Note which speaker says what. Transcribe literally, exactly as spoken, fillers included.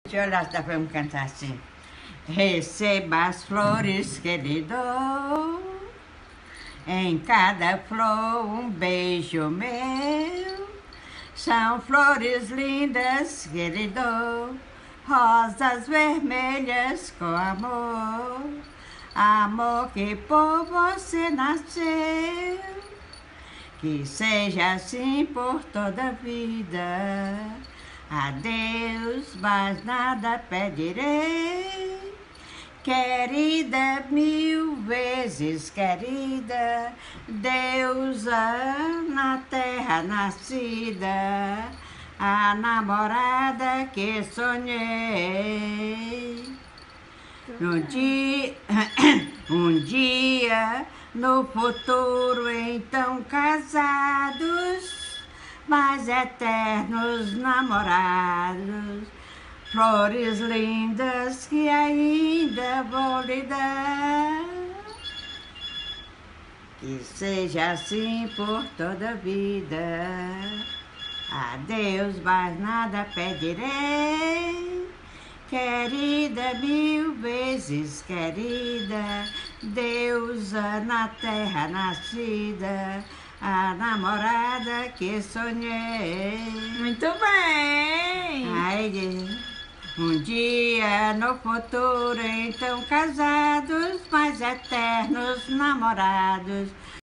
Speaker 1: Olha, dá pra me cantar assim. Receba as flores que lhe dou, em cada flor um beijo meu. São flores lindas que lhe dou, rosas vermelhas com amor. Amor que por você nasceu, que seja assim por toda a vida. A Deus mais nada pedirei, querida, mil vezes querida, deusa na terra nascida, a namorada que sonhei. Um dia, um dia no futuro, então casados, mas eternos namorados, flores lindas que ainda vou lhe dar. Que seja assim por toda a vida. A Deus mais nada pedirei, querida, mil vezes querida, deusa na terra nascida, a namorada que sonhei.
Speaker 2: Muito bem!
Speaker 1: Ai, um dia no futuro, então casados, mas eternos namorados.